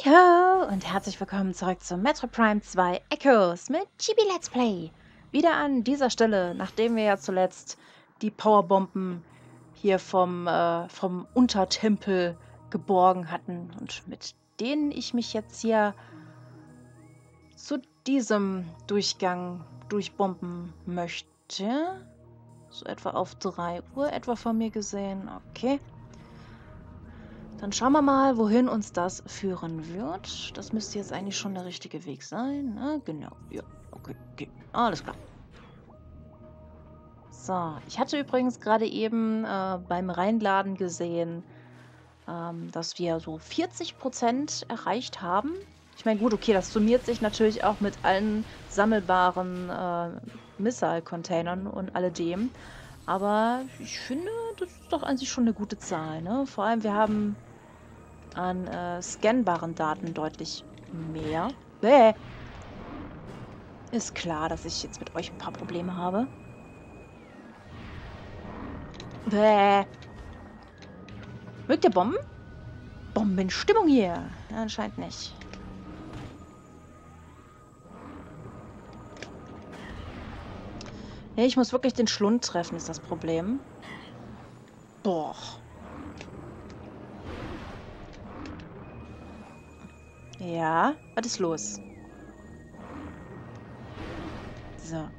Hallo und herzlich willkommen zurück zu Metro Prime 2 Echoes mit Chibi Let's Play. Wieder an dieser Stelle, nachdem wir ja zuletzt die Powerbomben hier vom Untertempel geborgen hatten und mit denen ich mich jetzt hier zu diesem Durchgang durchbomben möchte. So etwa auf 3 Uhr etwa von mir gesehen. Okay. Dann schauen wir mal, wohin uns das führen wird. Das müsste jetzt eigentlich schon der richtige Weg sein. Ne? Genau. Ja, okay, okay. Alles klar. So, ich hatte übrigens gerade eben beim Reinladen gesehen, dass wir so 40% erreicht haben. Ich meine, gut, okay, das summiert sich natürlich auch mit allen sammelbaren Missile-Containern und alledem. Aber ich finde, das ist doch an sich schon eine gute Zahl, ne? Vor allem, wir haben an scannbaren Daten deutlich mehr. Bäh. Ist klar, dass ich jetzt mit euch ein paar Probleme habe. Bäh. Mögt ihr Bomben? Bombenstimmung hier. Ja, anscheinend nicht. Ja, ich muss wirklich den Schlund treffen, ist das Problem. Boah. Ja, was ist los? So.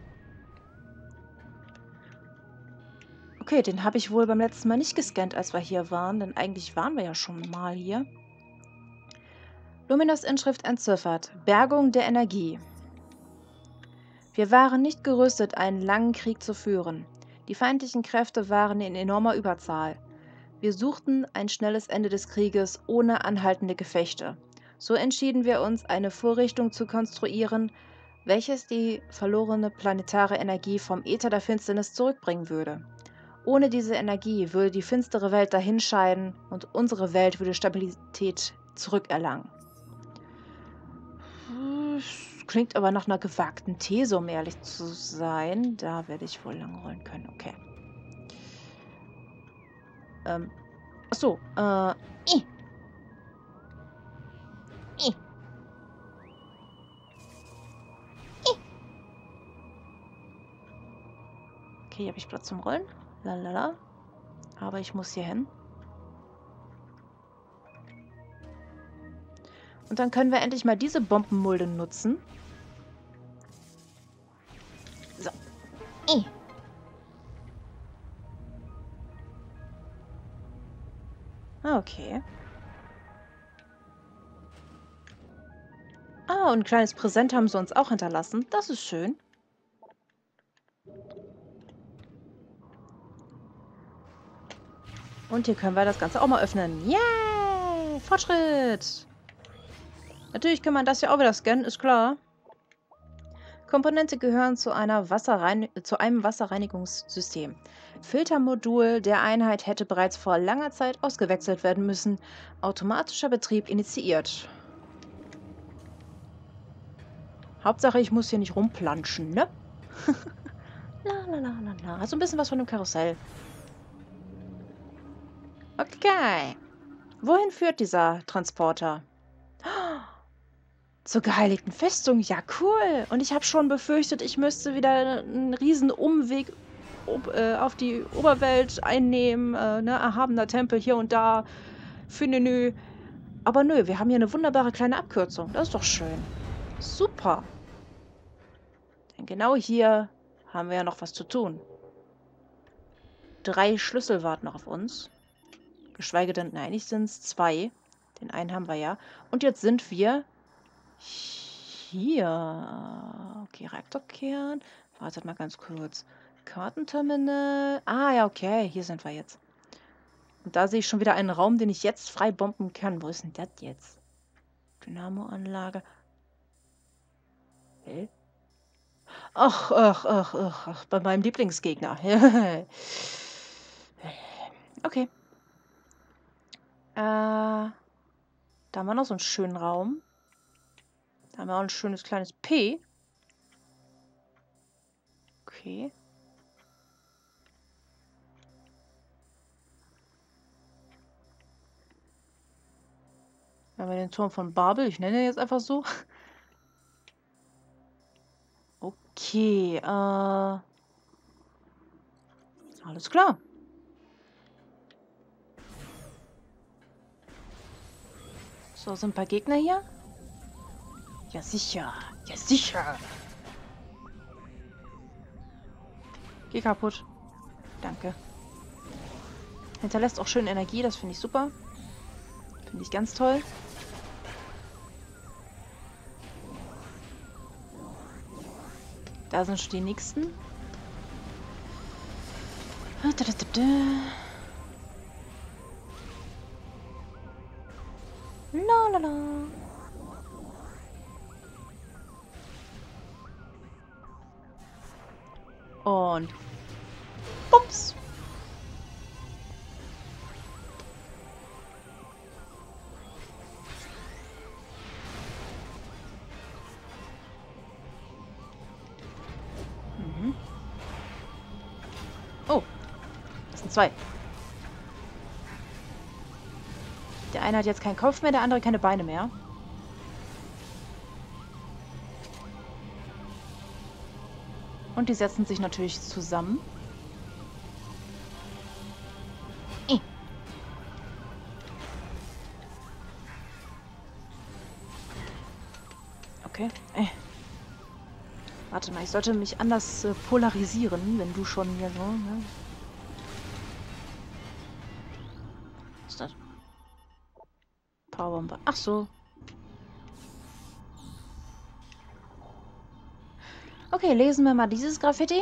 Okay, den habe ich wohl beim letzten Mal nicht gescannt, als wir hier waren, denn eigentlich waren wir ja schon mal hier. Luminos-Inschrift entziffert. Bergung der Energie. Wir waren nicht gerüstet, einen langen Krieg zu führen. Die feindlichen Kräfte waren in enormer Überzahl. Wir suchten ein schnelles Ende des Krieges ohne anhaltende Gefechte. So entschieden wir uns, eine Vorrichtung zu konstruieren, welches die verlorene planetare Energie vom Äther der Finsternis zurückbringen würde. Ohne diese Energie würde die finstere Welt dahinscheiden und unsere Welt würde Stabilität zurückerlangen. Klingt aber nach einer gewagten These, um ehrlich zu sein. Da werde ich wohl langrollen können. Okay. Achso, i. I. I. Okay, hier habe ich Platz zum Rollen. Lalala. Aber ich muss hier hin. Und dann können wir endlich mal diese Bombenmulde nutzen. So. I. Okay. Ah, und ein kleines Präsent haben sie uns auch hinterlassen. Das ist schön. Und hier können wir das Ganze auch mal öffnen. Yeah! Fortschritt! Natürlich kann man das ja auch wieder scannen, ist klar. Komponente gehören zu einem Wasserreinigungssystem. Filtermodul der Einheit hätte bereits vor langer Zeit ausgewechselt werden müssen. Automatischer Betrieb initiiert. Hauptsache, ich muss hier nicht rumplanschen, ne? La la la la la. Also ein bisschen was von dem Karussell. Okay. Wohin führt dieser Transporter? Zur geheiligten Festung. Ja, cool. Und ich habe schon befürchtet, ich müsste wieder einen riesen Umweg auf die Oberwelt einnehmen. Ne? Erhabener Tempel hier und da. Fünenü. Aber nö, wir haben hier eine wunderbare kleine Abkürzung. Das ist doch schön. Super. Denn genau hier haben wir ja noch was zu tun. 3 Schlüssel warten noch auf uns. Geschweige denn, nein, eigentlich sind es 2. Den einen haben wir ja. Und jetzt sind wir hier. Okay, Reaktorkern. Wartet mal ganz kurz. Kartenterminal. Ah, ja, okay. Hier sind wir jetzt. Und da sehe ich schon wieder einen Raum, den ich jetzt frei bomben kann. Wo ist denn das jetzt? Dynamoanlage. Hä? Ach, bei meinem Lieblingsgegner. Okay. Da haben wir noch so einen schönen Raum. Da haben wir auch ein schönes kleines P. Okay. Da haben wir den Turm von Babel. Ich nenne ihn jetzt einfach so. Okay, alles klar. So, sind ein paar Gegner hier? Ja, sicher. Ja, sicher. Geh kaputt. Danke. Hinterlässt auch schön Energie, das finde ich super. Finde ich ganz toll. Da sind schon die nächsten. La la la. Und ups. Mhm. Oh, das sind zwei. Der eine hat jetzt keinen Kopf mehr, der andere keine Beine mehr. Und die setzen sich natürlich zusammen. Okay. Warte mal, ich sollte mich anders polarisieren, wenn du schon hier so, ne? Was ist das? Powerbombe. Ach so. Okay, lesen wir mal dieses Graffiti.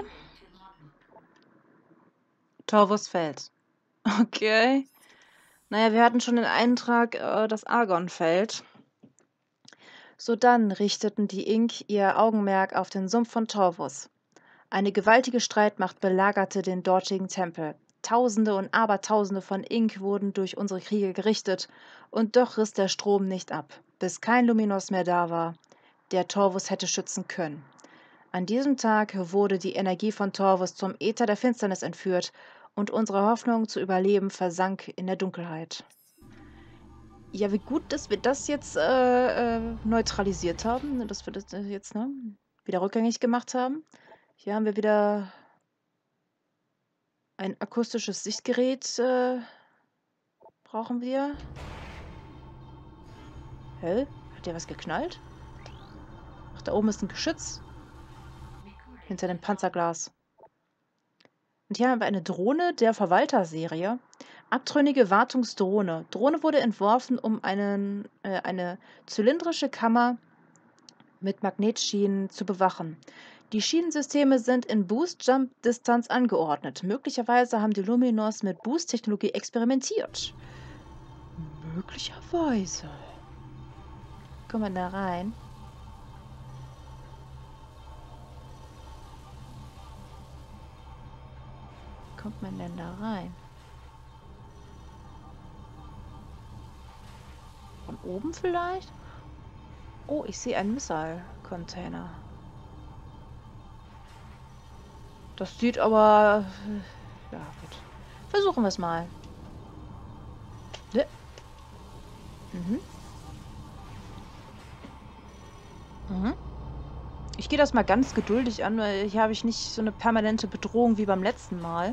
Torvus fällt. Okay. Naja, wir hatten schon den Eintrag, das Argon fällt. Sodann richteten die Ink ihr Augenmerk auf den Sumpf von Torvus. Eine gewaltige Streitmacht belagerte den dortigen Tempel. Tausende und Abertausende von Ink wurden durch unsere Kriege gerichtet, und doch riss der Strom nicht ab, bis kein Luminos mehr da war, der Torvus hätte schützen können. An diesem Tag wurde die Energie von Torvus zum Äther der Finsternis entführt, und unsere Hoffnung zu überleben versank in der Dunkelheit. Ja, wie gut, dass wir das jetzt neutralisiert haben, dass wir das jetzt wieder rückgängig gemacht haben. Hier haben wir wieder ein akustisches Sichtgerät, brauchen wir. Hä? Hat der was geknallt? Ach, da oben ist ein Geschütz. Hinter dem Panzerglas. Und hier haben wir eine Drohne der Verwalter-Serie. Abtrünnige Wartungsdrohne. Drohne wurde entworfen, um eine zylindrische Kammer mit Magnetschienen zu bewachen. Die Schienensysteme sind in Boost-Jump-Distanz angeordnet. Möglicherweise haben die Luminos mit Boost-Technologie experimentiert. Möglicherweise. Kommen wir da rein? Kommt man denn da rein? Von oben vielleicht? Oh, ich sehe einen Missile-Container. Das sieht aber... Ja, gut. Versuchen wir es mal. Mhm. Mhm. Ich gehe das mal ganz geduldig an, weil hier habe ich nicht so eine permanente Bedrohung wie beim letzten Mal.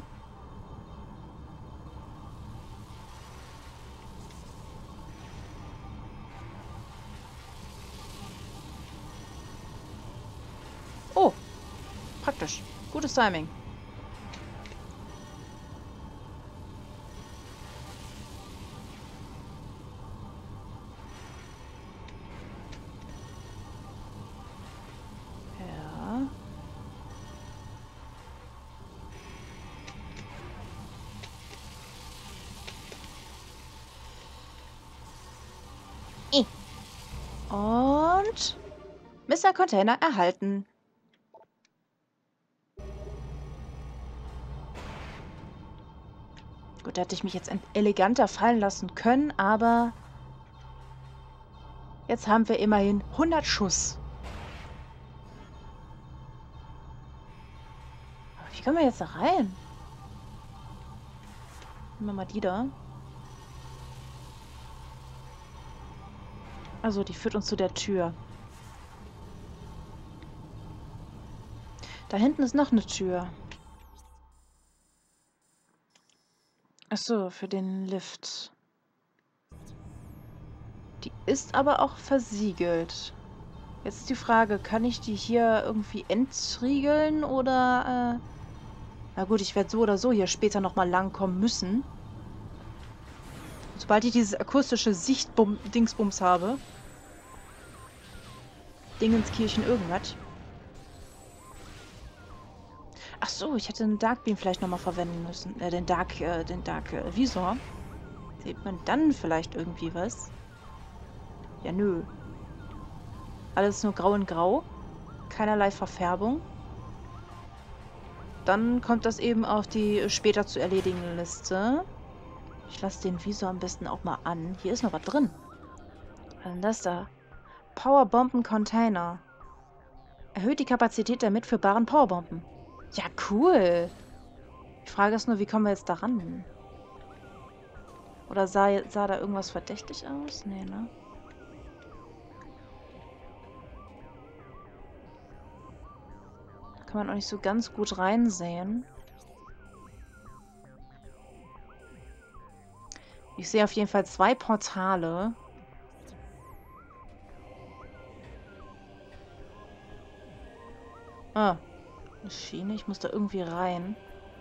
Oh, praktisch. Gutes Timing. Ja. Und Mr. Container erhalten. Gut, da hätte ich mich jetzt eleganter fallen lassen können, aber jetzt haben wir immerhin 100 Schuss. Aber wie können wir jetzt da rein? Nehmen wir mal die da. Also, die führt uns zu der Tür. Da hinten ist noch eine Tür. Ach so, für den Lift. Die ist aber auch versiegelt. Jetzt ist die Frage, kann ich die hier irgendwie entriegeln oder... Na gut, ich werde so oder so hier später nochmal langkommen müssen. Sobald ich dieses akustische Sichtdingsbums habe. Dingenskirchen irgendwas. Ach so, ich hätte den Darkbeam vielleicht nochmal verwenden müssen. Den Dark Visor. Sieht man dann vielleicht irgendwie was? Ja, nö. Alles nur grau in grau. Keinerlei Verfärbung. Dann kommt das eben auf die später zu erledigende Liste. Ich lasse den Visor am besten auch mal an. Hier ist noch was drin. Was ist denn das da? Powerbomben-Container. Erhöht die Kapazität der mitführbaren Powerbomben. Ja, cool. Die Frage ist nur, wie kommen wir jetzt da ran? Oder sah da irgendwas verdächtig aus? Nee, ne? Da kann man auch nicht so ganz gut reinsehen. Ich sehe auf jeden Fall 2 Portale. Ah, eine Schiene. Ich muss da irgendwie rein.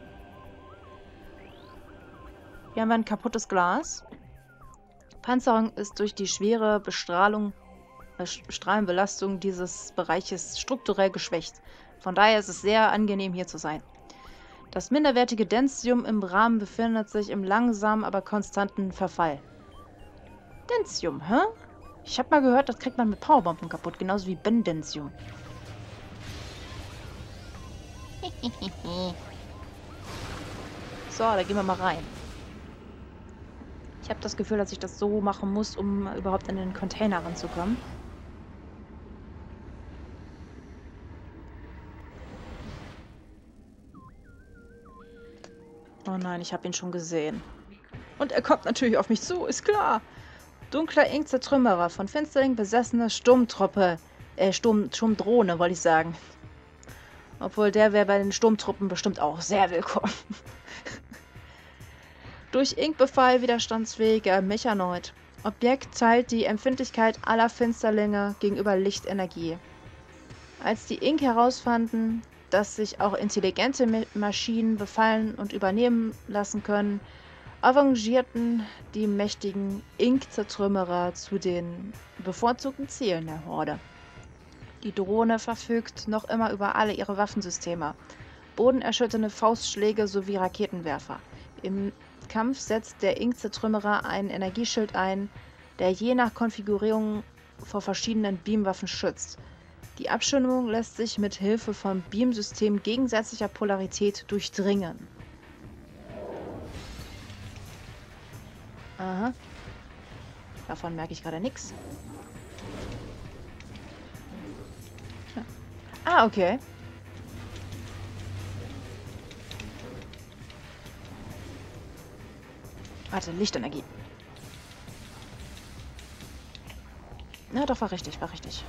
Hier haben wir ein kaputtes Glas. Panzerung ist durch die schwere Strahlenbelastung dieses Bereiches strukturell geschwächt. Von daher ist es sehr angenehm, hier zu sein. Das minderwertige Densium im Rahmen befindet sich im langsamen, aber konstanten Verfall. Densium, hä? Ich habe mal gehört, das kriegt man mit Powerbomben kaputt, genauso wie Bendensium. So, da gehen wir mal rein. Ich habe das Gefühl, dass ich das so machen muss, um überhaupt in den Container ranzukommen. Oh nein, ich habe ihn schon gesehen. Und er kommt natürlich auf mich zu, ist klar. Dunkler Ink-Zertrümmerer, von Finsterling besessene Sturmtruppe. Sturmdrohne, wollte ich sagen. Obwohl, der wäre bei den Sturmtruppen bestimmt auch sehr willkommen. Durch Ink-Befall widerstandsfähiger Mechanoid. Objekt teilt die Empfindlichkeit aller Finsterlinge gegenüber Lichtenergie. Als die Ink herausfanden, dass sich auch intelligente Maschinen befallen und übernehmen lassen können, avancierten die mächtigen Ink-Zertrümmerer zu den bevorzugten Zielen der Horde. Die Drohne verfügt noch immer über alle ihre Waffensysteme, bodenerschütternde Faustschläge sowie Raketenwerfer. Im Kampf setzt der Ink-Zertrümmerer einen Energieschild ein, der je nach Konfigurierung vor verschiedenen Beamwaffen schützt. Die Abschirmung lässt sich mit Hilfe von Beamsystemen gegensätzlicher Polarität durchdringen. Aha. Davon merke ich gerade nichts. Ah, okay. Warte, Lichtenergie. Ja, doch, war richtig, war richtig.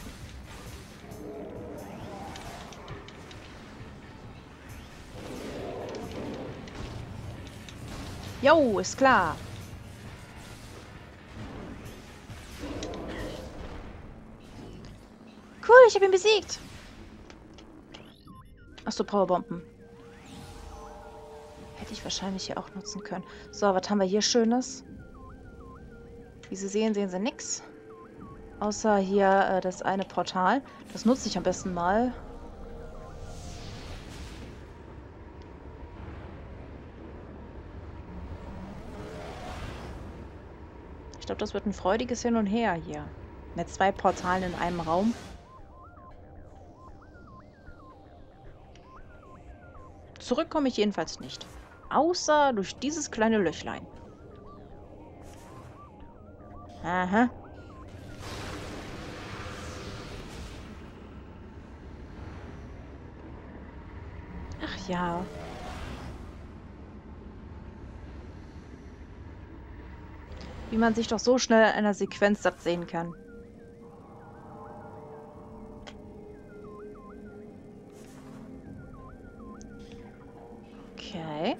Jo, ist klar. Cool, ich habe ihn besiegt. Achso, Powerbomben. Hätte ich wahrscheinlich hier auch nutzen können. So, was haben wir hier Schönes? Wie Sie sehen, sehen Sie nichts. Außer hier das eine Portal. Das nutze ich am besten mal. Ich glaube, das wird ein freudiges Hin und Her hier. Mit 2 Portalen in einem Raum. Zurück komme ich jedenfalls nicht. Außer durch dieses kleine Löchlein. Aha. Ach ja. Wie man sich doch so schnell in einer Sequenz satt sehen kann. Okay.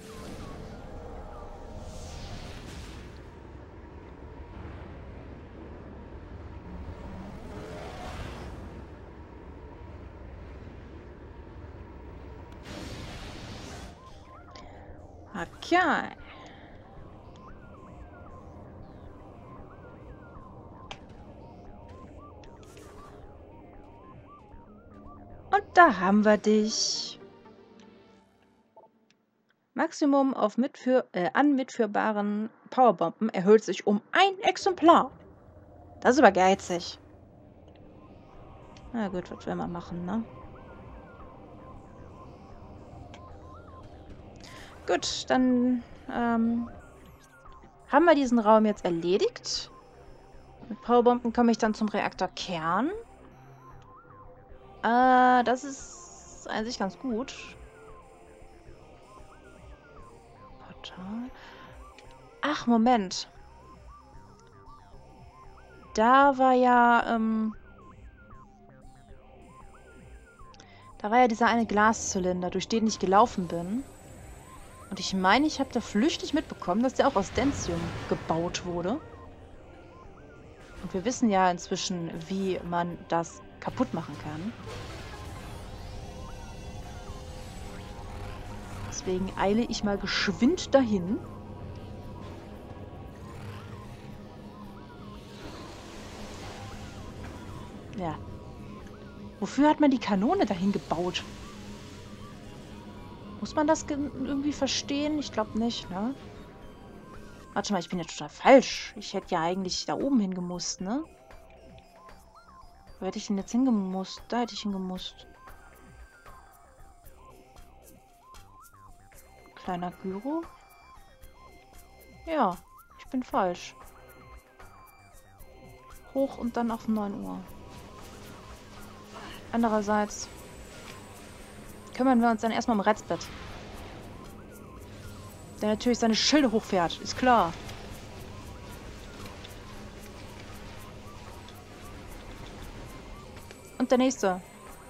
Okay. Und da haben wir dich. Maximum auf an mitführbaren Powerbomben erhöht sich um ein Exemplar. Das ist aber geizig. Na gut, was will man machen, ne? Gut, dann haben wir diesen Raum jetzt erledigt. Mit Powerbomben komme ich dann zum Reaktorkern. Das ist an sich ganz gut. Portal. Ach, Moment. Da war ja, dieser eine Glaszylinder, durch den ich gelaufen bin. Und ich meine, ich habe da flüchtig mitbekommen, dass der auch aus Dentium gebaut wurde. Und wir wissen ja inzwischen, wie man das kaputt machen kann. Deswegen eile ich mal geschwind dahin. Ja. Wofür hat man die Kanone dahin gebaut? Muss man das irgendwie verstehen? Ich glaube nicht, ne? Warte mal, ich bin ja total falsch. Ich hätte ja eigentlich da oben hingemusst, ne? Wo hätte ich denn jetzt hingemusst? Da hätte ich hingemusst. Kleiner Gyro. Ja, ich bin falsch. Hoch und dann auf 9 Uhr. Andererseits kümmern wir uns dann erstmal um Redsbit. Der natürlich seine Schilde hochfährt, ist klar. Und der nächste.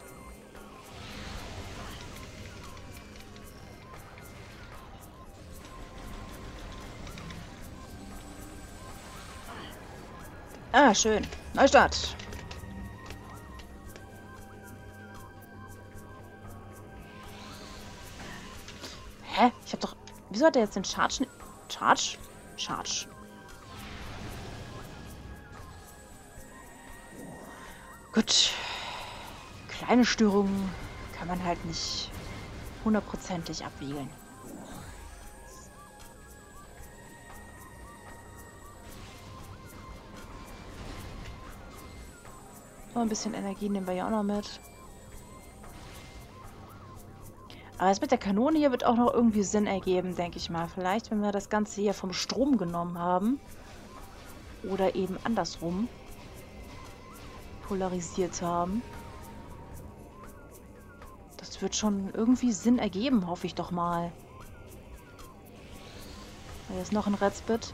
Ah, schön. Neustart. Hä? Ich hab doch... Wieso hat er jetzt den Charge... Charge? Charge. Gut. Kleine Störungen kann man halt nicht hundertprozentig abwiegeln. Oh, ein bisschen Energie nehmen wir ja auch noch mit. Aber das mit der Kanone hier wird auch noch irgendwie Sinn ergeben, denke ich mal. Vielleicht, wenn wir das Ganze hier vom Strom genommen haben. Oder eben andersrum polarisiert haben. Das wird schon irgendwie Sinn ergeben, hoffe ich doch mal. Hier ist noch ein Redsbit.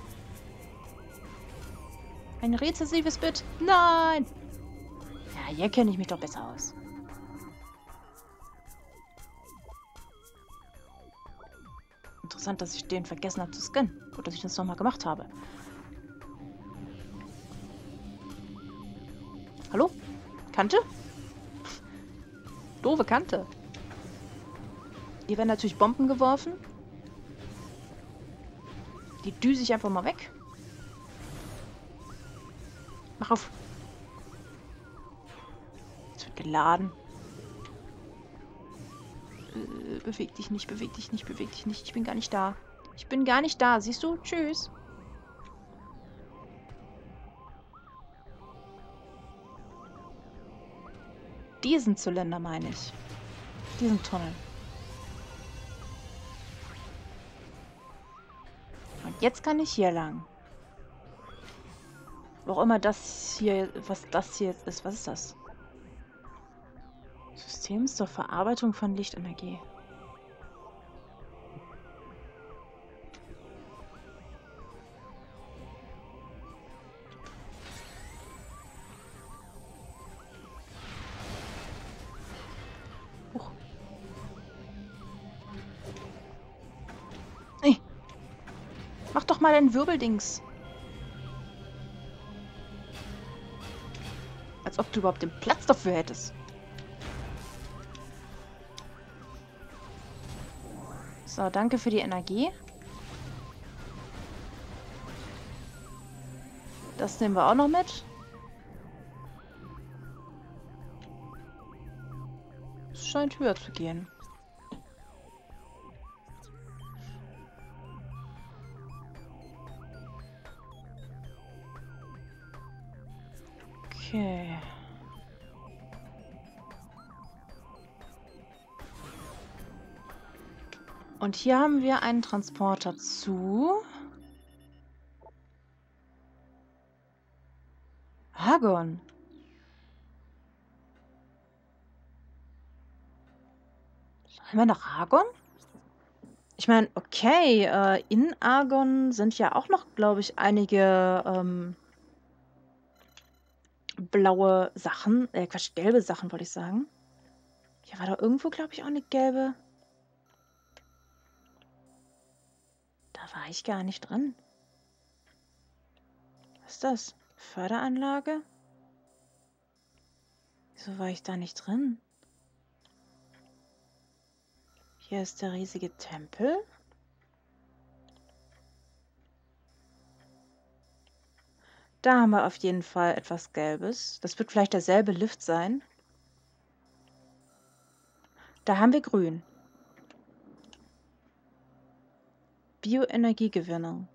Ein rezessives Bit. Nein! Ja, hier kenne ich mich doch besser aus. Interessant, dass ich den vergessen habe zu scannen. Gut, dass ich das nochmal gemacht habe. Hallo? Kante? Doofe Kante. Hier werden natürlich Bomben geworfen. Die düse ich einfach mal weg. Mach auf. Es wird geladen. Beweg dich nicht, beweg dich nicht, beweg dich nicht. Ich bin gar nicht da. Ich bin gar nicht da. Siehst du? Tschüss. Diesen Zylinder meine ich. Diesen Tunnel. Und jetzt kann ich hier lang. Wo auch immer das hier, was das hier jetzt ist. Was ist das? System zur Verarbeitung von Lichtenergie. mal dein Wirbeldings. Als ob du überhaupt den Platz dafür hättest. So, danke für die Energie. Das nehmen wir auch noch mit. Es scheint höher zu gehen. Okay. Und hier haben wir einen Transporter zu Argon. Haben wir noch Argon? Ich meine, okay, in Argon sind ja auch noch, glaube ich, einige blaue Sachen. Quatsch, gelbe Sachen, wollte ich sagen. Hier war doch irgendwo, glaube ich, auch eine gelbe. Da war ich gar nicht drin. Was ist das? Förderanlage? Wieso war ich da nicht drin? Hier ist der riesige Tempel. Da haben wir auf jeden Fall etwas Gelbes. Das wird vielleicht derselbe Lift sein. Da haben wir Grün. Bioenergiegewinnung.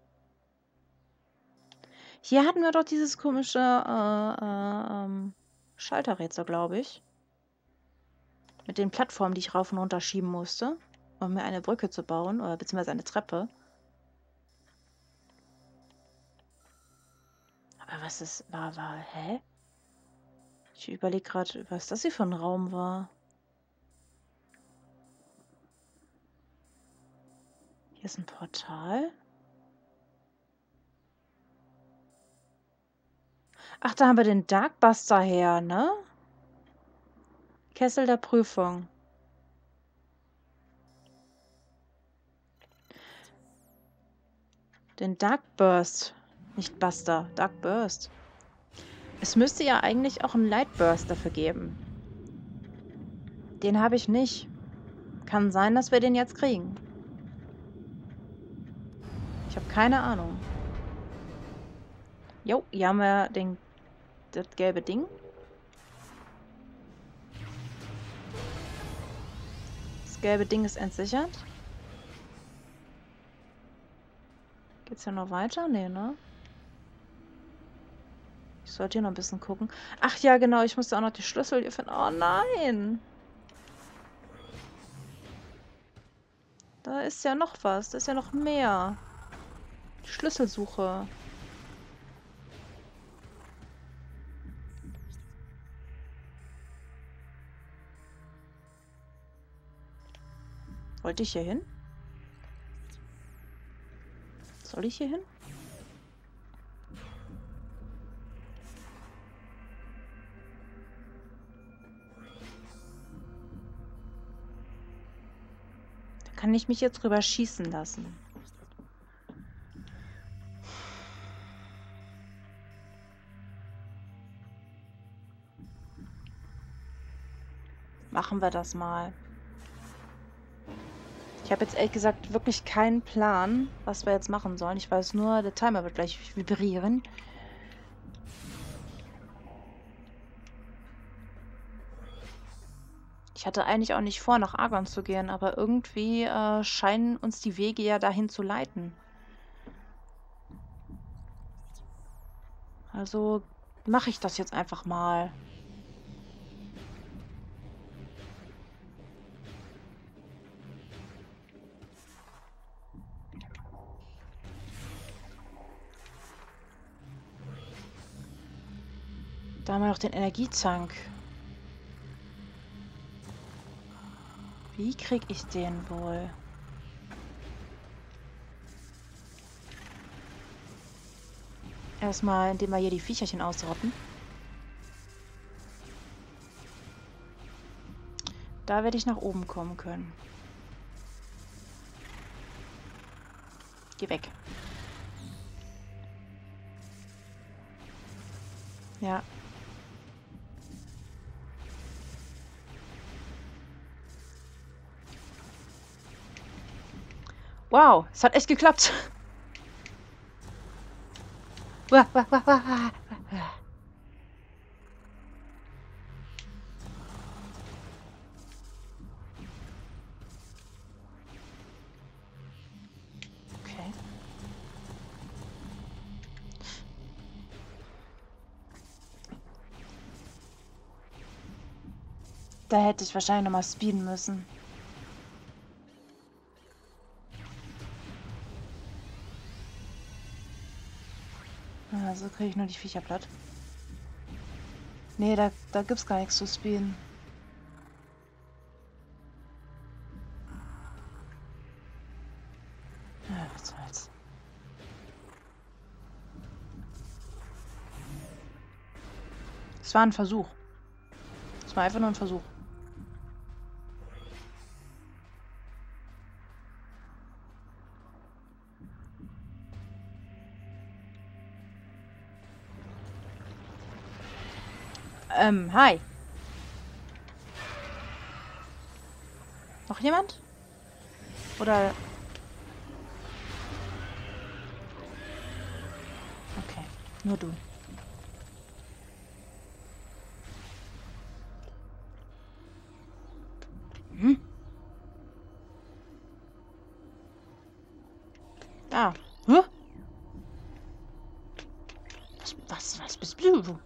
Hier hatten wir doch dieses komische Schalterrätsel, glaube ich. Mit den Plattformen, die ich rauf und runter schieben musste, um mir eine Brücke zu bauen, oder beziehungsweise eine Treppe. Aber was ist, hä? Ich überlege gerade, was das hier für ein Raum war. Hier ist ein Portal. Ach, da haben wir den Darkbuster her, ne? Kessel der Prüfung. Den Darkburst. Nicht Buster, Darkburst. Es müsste ja eigentlich auch einen Lightburst dafür geben. Den habe ich nicht. Kann sein, dass wir den jetzt kriegen. Ich habe keine Ahnung. Jo, hier haben wir das gelbe Ding. Das gelbe Ding ist entsichert. Geht's hier noch weiter? Nee, ne? Ich sollte hier noch ein bisschen gucken. Ach ja, genau, ich musste auch noch die Schlüssel hier finden. Oh nein! Da ist ja noch was. Da ist ja noch mehr. Die Schlüsselsuche. Wollte ich hier hin? Soll ich hier hin? Da kann ich mich jetzt drüber schießen lassen. Machen wir das mal. Ich habe jetzt ehrlich gesagt wirklich keinen Plan, was wir jetzt machen sollen. Ich weiß nur, der Timer wird gleich vibrieren. Ich hatte eigentlich auch nicht vor, nach Argon zu gehen, aber irgendwie scheinen uns die Wege ja dahin zu leiten. Also mache ich das jetzt einfach mal. Da haben wir noch den Energietank. Wie krieg ich den wohl? Erstmal, indem wir hier die Viecherchen ausrotten. Da werde ich nach oben kommen können. Geh weg. Ja. Wow, es hat echt geklappt. Wah, wah, wah, wah, wah. Okay. Da hätte ich wahrscheinlich nochmal speeden müssen. Ja, so kriege ich nur die Viecher platt. Nee, da gibt's gar nichts zu speeden. Ja, was soll's. Es war ein Versuch. Es war einfach nur ein Versuch. Hi. Noch jemand? Oder... Okay, nur du. Hm? Ah. Hä? Was bist du?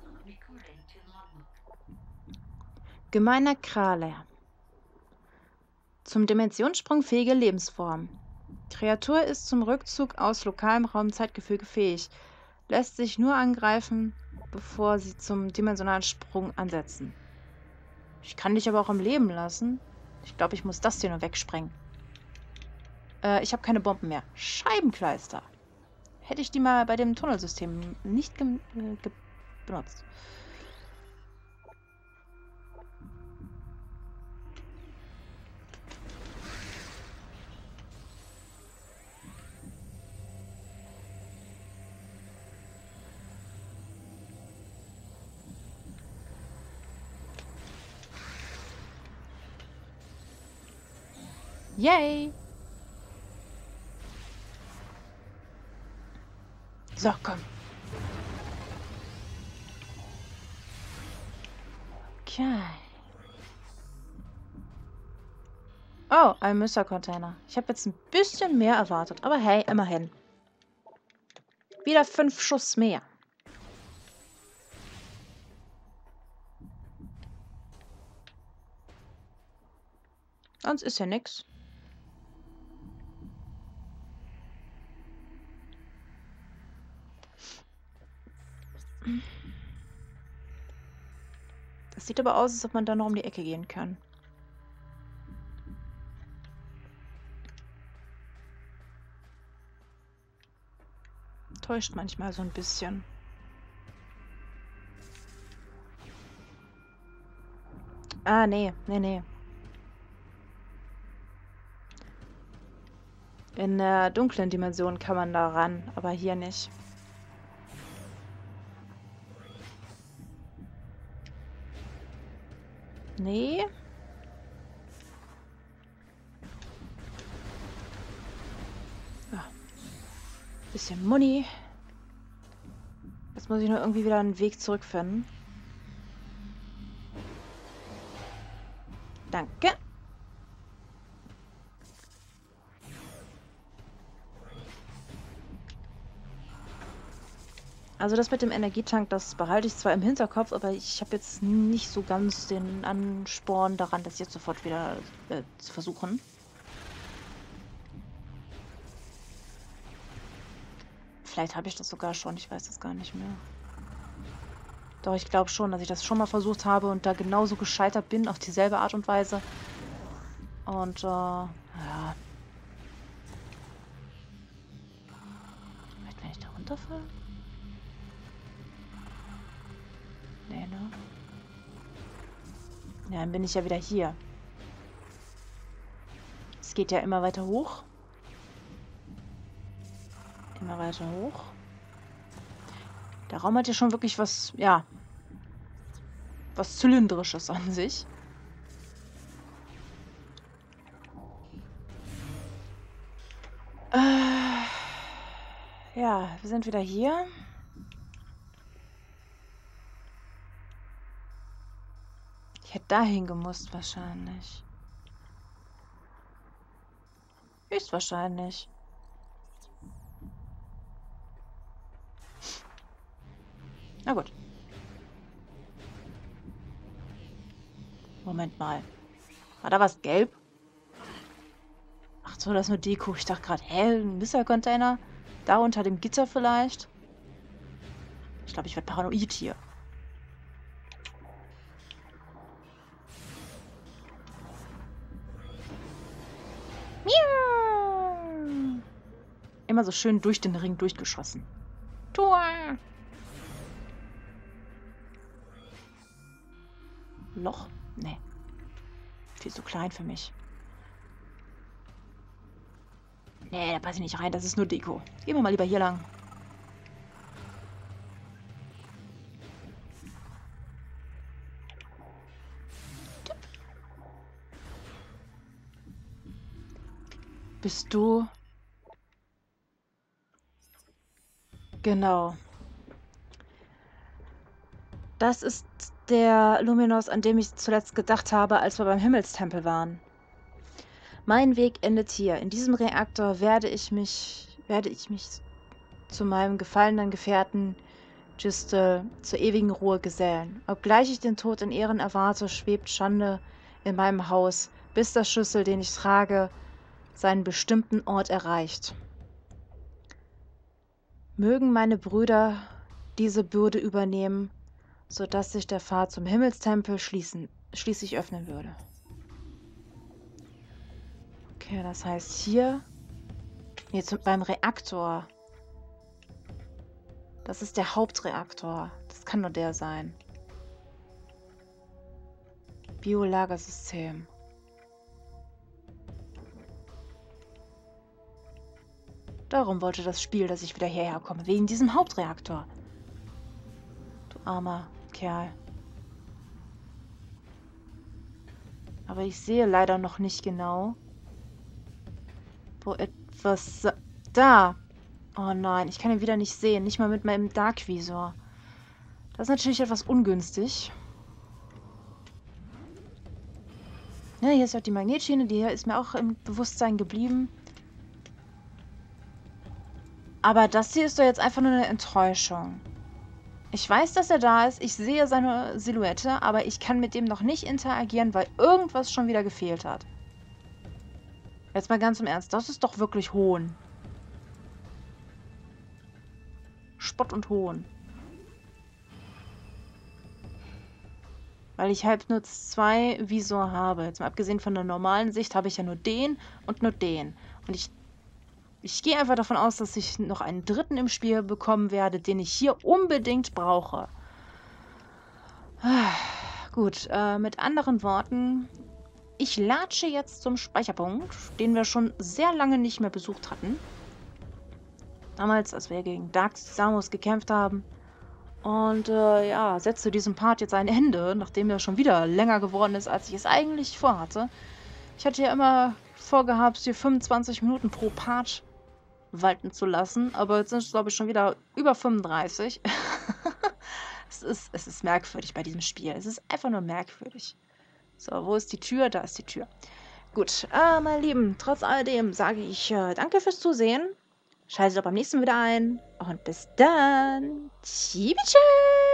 Gemeiner Kraler. Zum Dimensionssprung fähige Lebensform. Kreatur ist zum Rückzug aus lokalem Raum-Zeitgefüge fähig. Lässt sich nur angreifen, bevor sie zum dimensionalen Sprung ansetzen. Ich kann dich aber auch am Leben lassen. Ich glaube, ich muss das hier nur wegsprengen. Ich habe keine Bomben mehr. Scheibenkleister. Hätte ich die mal bei dem Tunnelsystem nicht benutzt. Yay! So, komm. Okay. Oh, ein Müsser-Container. Ich habe jetzt ein bisschen mehr erwartet, aber hey, immerhin. Wieder 5 Schuss mehr. Sonst ist ja nix. Das sieht aber aus, als ob man da noch um die Ecke gehen kann. Täuscht manchmal so ein bisschen. Ah, nee, nee, nee. In der dunklen Dimension kann man da ran, aber hier nicht. Nee. Ah, bisschen Money. Jetzt muss ich nur irgendwie wieder einen Weg zurückfinden. Danke. Also das mit dem Energietank, das behalte ich zwar im Hinterkopf, aber ich habe jetzt nicht so ganz den Ansporn daran, das jetzt sofort wieder zu versuchen. Vielleicht habe ich das sogar schon, ich weiß das gar nicht mehr. Doch, ich glaube schon, dass ich das schon mal versucht habe und da genauso gescheitert bin, auf dieselbe Art und Weise. Und, ja. Vielleicht, wenn ich da runterfalle? Nee, ne? Ja, dann bin ich ja wieder hier. Es geht ja immer weiter hoch. Immer weiter hoch. Der Raum hat ja schon wirklich was, ja, was Zylindrisches an sich. Ja, wir sind wieder hier. Ich hätte dahin gemusst wahrscheinlich. Höchstwahrscheinlich. Na gut. Moment mal. War da was gelb? Ach so, das ist nur Deko. Ich dachte gerade, hä, ein Missile-Container? Da unter dem Gitter vielleicht? Ich glaube, ich werde paranoid hier. Miau! Immer so schön durch den Ring durchgeschossen. Tor! Loch? Nee. Viel zu klein für mich. Nee, da passe ich nicht rein. Das ist nur Deko. Gehen wir mal lieber hier lang. Bist du... Genau. Das ist der Luminos, an dem ich zuletzt gedacht habe, als wir beim Himmelstempel waren. Mein Weg endet hier. In diesem Reaktor werde ich mich zu meinem gefallenen Gefährten Gistel zur ewigen Ruhe gesellen. Obgleich ich den Tod in Ehren erwarte, schwebt Schande in meinem Haus, bis der Schlüssel, den ich trage, seinen bestimmten Ort erreicht. Mögen meine Brüder diese Bürde übernehmen, sodass sich der Pfad zum Himmelstempel schließlich öffnen würde. Okay, das heißt hier... Jetzt beim Reaktor. Das ist der Hauptreaktor. Das kann nur der sein. Biolagersystem. Darum wollte das Spiel, dass ich wieder hierher komme. Wegen diesem Hauptreaktor. Du armer Kerl. Aber ich sehe leider noch nicht genau, wo etwas... Da! Oh nein, ich kann ihn wieder nicht sehen. Nicht mal mit meinem Darkvisor. Das ist natürlich etwas ungünstig. Ja, hier ist auch die Magnetschiene. Die hier ist mir auch im Bewusstsein geblieben. Aber das hier ist doch jetzt einfach nur eine Enttäuschung. Ich weiß, dass er da ist. Ich sehe seine Silhouette. Aber ich kann mit dem noch nicht interagieren, weil irgendwas schon wieder gefehlt hat. Jetzt mal ganz im Ernst. Das ist doch wirklich Hohn. Spott und Hohn. Weil ich halt nur 2 Visor habe. Jetzt mal abgesehen von der normalen Sicht habe ich ja nur den und nur den. Und ich gehe einfach davon aus, dass ich noch einen dritten im Spiel bekommen werde, den ich hier unbedingt brauche. Gut, mit anderen Worten, ich latsche jetzt zum Speicherpunkt, den wir schon sehr lange nicht mehr besucht hatten. Damals, als wir gegen Dark Samus gekämpft haben. Und ja, setze diesem Part jetzt ein Ende, nachdem er schon wieder länger geworden ist, als ich es eigentlich vorhatte. Ich hatte ja immer vorgehabt, hier 25 Minuten pro Part walten zu lassen, aber jetzt sind es, glaube ich, schon wieder über 35. Es ist merkwürdig bei diesem Spiel. Es ist einfach nur merkwürdig. So, wo ist die Tür? Da ist die Tür. Gut, meine Lieben, trotz alledem sage ich danke fürs Zusehen. Schaltet auch beim nächsten Mal wieder ein. Und bis dann. Tschüss.